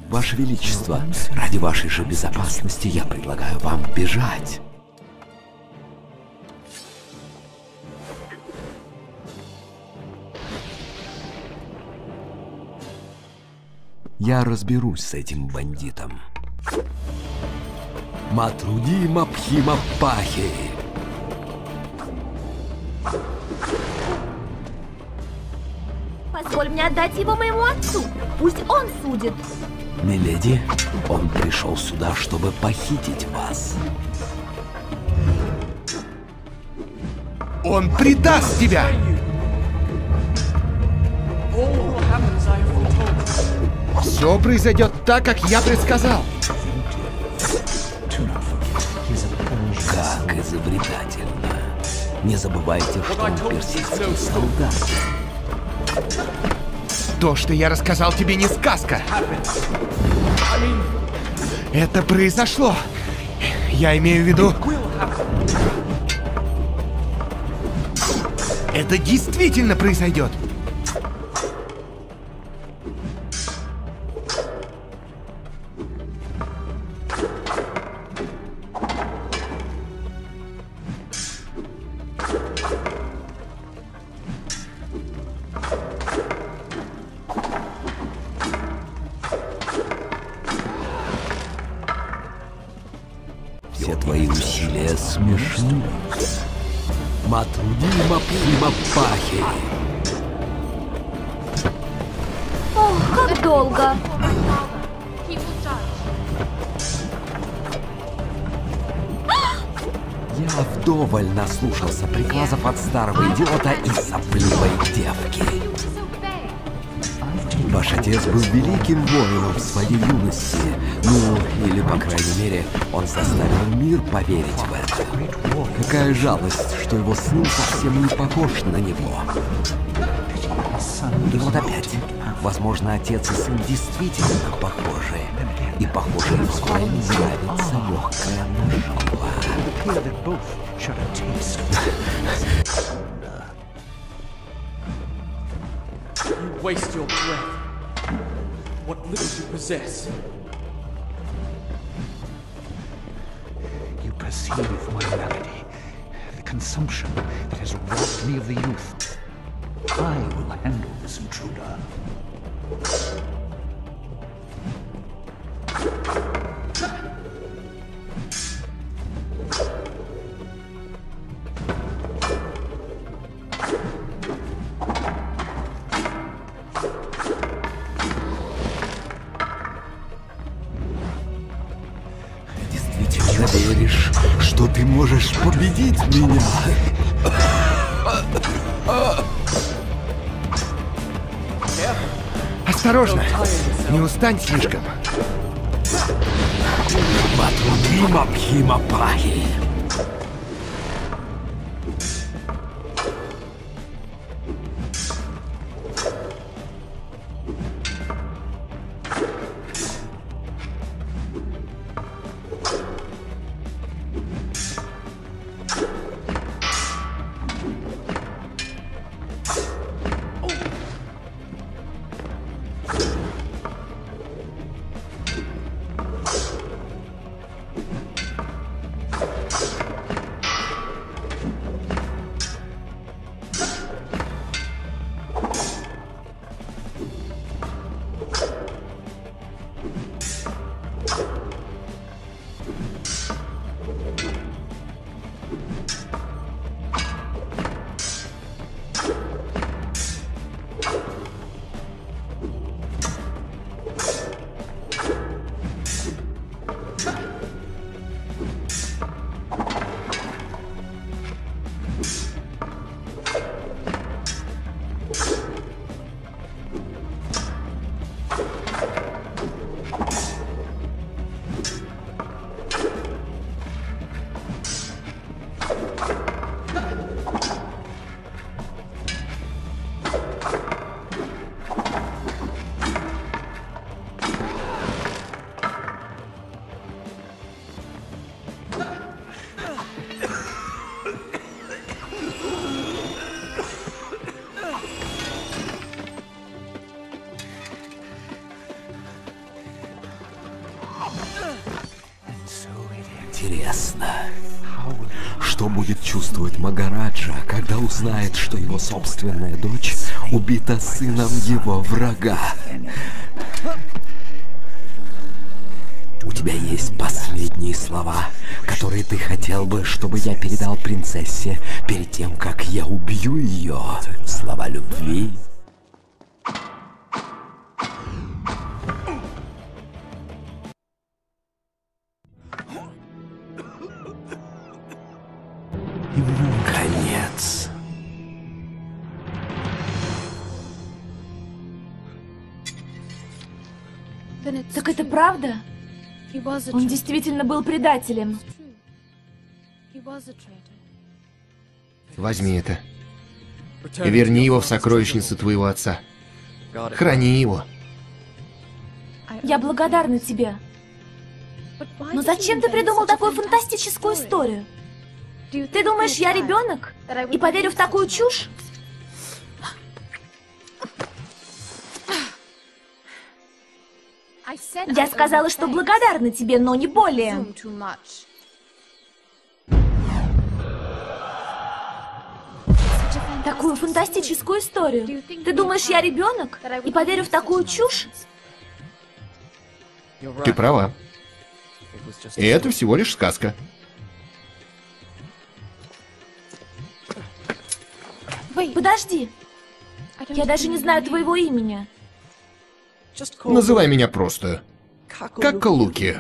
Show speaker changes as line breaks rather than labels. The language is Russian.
Ваше Величество, ради вашей же безопасности я предлагаю вам бежать. Я разберусь с этим бандитом. Матруди Мапхима Пахи.
Позволь мне отдать его моему отцу. Пусть он судит.
Миледи, он пришел сюда, чтобы похитить вас.
Он предаст тебя! Все произойдет так, как я предсказал.
Как изобретательно. Не забывайте, что он персидский солдат.
То, что я рассказал тебе, не сказка. Это произошло. Я имею в виду... Это действительно произойдет.
Все твои усилия смешны. Матруди Мапхима Пахи.
Ох, как долго.
Я вдоволь наслушался приказов от старого идиота и сопливой девки. Ваш отец был великим воином в своей юности. Ну, или, по крайней мере, он заставил мир поверить в это. Какая жалость, что его сын совсем не похож на него. И вот опять. Возможно, отец и сын действительно похожи. И похоже, им всем нравится легкая нажива.
Waste your breath. What little you possess.
You perceive my malady, the consumption that has robbed me of the youth. I will handle this intruder.
Веришь, что ты можешь победить меня?
Осторожно! Не устань слишком.
Матруди Мапхима Пахи. Интересно, что будет чувствовать Магараджа, когда узнает, что его собственная дочь убита сыном его врага? У тебя есть последние слова, которые ты хотел бы, чтобы я передал принцессе перед тем, как я убью ее? Слова любви? Конец.
Так это правда? Он действительно был предателем.
Возьми это. И верни его в сокровищницу твоего отца. Храни его.
Я благодарна тебе. Но зачем ты придумал такую фантастическую историю? Ты думаешь, я ребенок? И поверю в такую чушь? Я сказала, что благодарна тебе, но не более. Такую фантастическую историю. Ты думаешь, я ребенок? И поверю в такую чушь?
Ты права. И это всего лишь сказка.
Подожди. Я даже не знаю твоего имени.
Называй меня просто Какалуки.